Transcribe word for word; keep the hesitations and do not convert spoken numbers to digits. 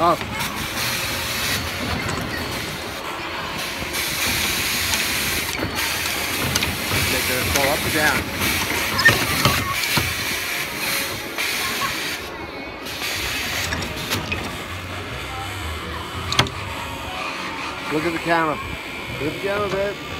Oh. They're going to fall up or down. Look at the camera. Look at the camera, babe.